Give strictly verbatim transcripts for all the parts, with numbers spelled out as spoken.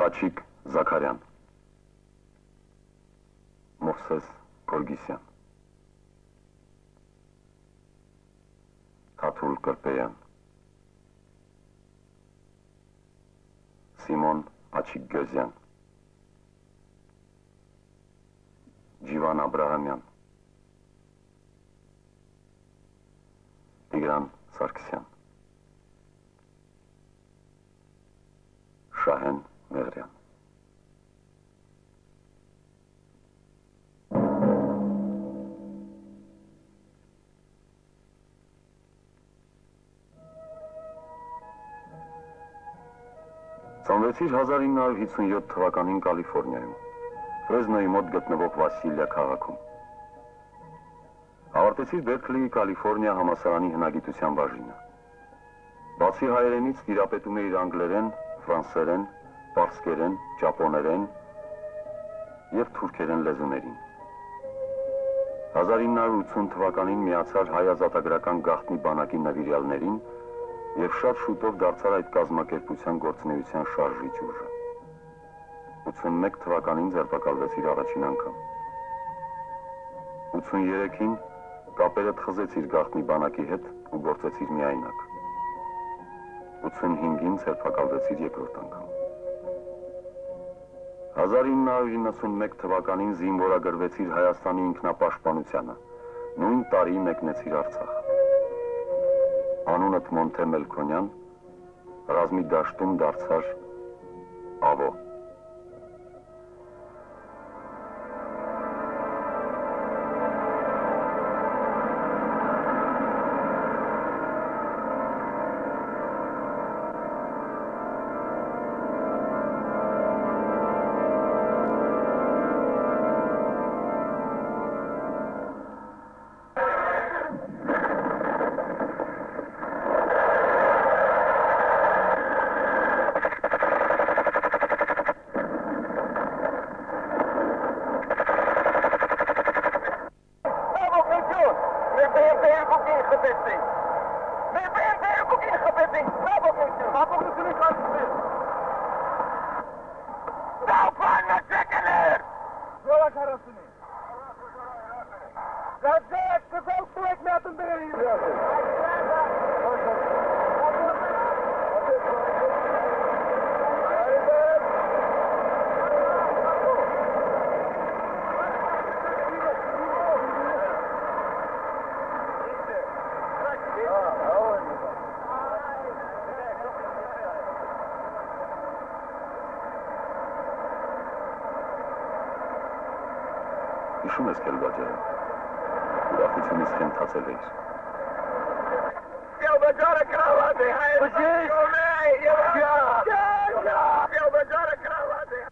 Խաչիկ Զաքարյան, Մովսես Գորգիսյան, Թաթուլ Կրպեյան, Սիմոն Աչիկգոզյան, Ջիվան Աբրահամյան, Տիգրան Սարգսյան, Շահեն Մեղրյան։ Ծնվեցիր հազար ինը հարյուր հիսունյոթ թվականին Կալիֆորնիայում, Ֆրեզնոյի մոտ գտնվող Վասիլիա քաղաքում։ Ավարտեցիր Բերքլիի Կալիֆորնիա համալսարանի հնագիտության բաժինը։ Բացի հայերենից տիրապետում է իր անգլերեն, ֆրանսերեն, պարսկերեն, ճապոներեն և թուրքերեն լեզուներին։ հազար ինը հարյուր ութսուն թվականին միացար հայ ազատագրական գաղտնի բանակի նվիրյալներին և շատ շուտով դարձար այդ կազմակերպության գործունեության շարժիչ ուժը։ ութսունմեկ թվականին ձերբակալվեցիր առաջին անգամ։ ութսուներեքին կապերդ խզեցիր գաղտնի բանակի հետ ու գործեցիր միայնակ։ ութսունհինգին ձերբակալվեցիր երկրորդ անգամ։ հազար ինը հարյուր իննսունմեկ թվականին զինվորագրվեցիր Հայաստանի ինքնապաշտպանությանը, նույն տարի մեկնեցիր Արցախ։ Անունդ Monte Melkonyan, ռազմի դաշտում դարձար Ավո։ Հիշում ես կելբաջարը, ուրախությունից խենթացել էիր։ Կելբաջարը կրավատ է, հայր կոմ է, կելբաջարը կրավատ է։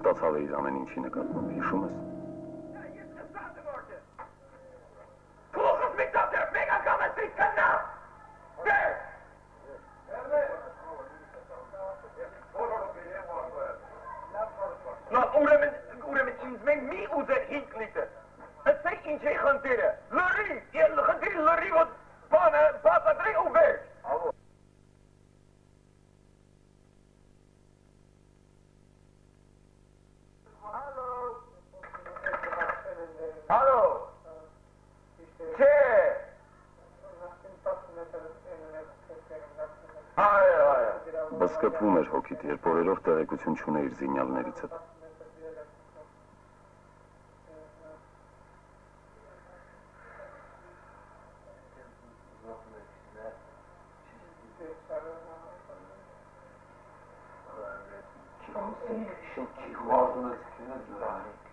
Սրտացավ է իր ամեն ինչի նկատմամբ, հիշում ես։ Volgens mij dat er mega kan het niet kunnen. Kijk! Nou, uremen, uremen insmen mi uze hinklitte. Het zijn in zich hanteren. Lurrie, je hanteren lurrie wat bana, papa drie over. Hallo. Hallo. Չէ։ Այո, այո։ Բսկպվում էր հոգիդ, երբ օրերով տեղեկություն չուներ զինյալներից հետ։ Շոքի խորնը քնած լարի։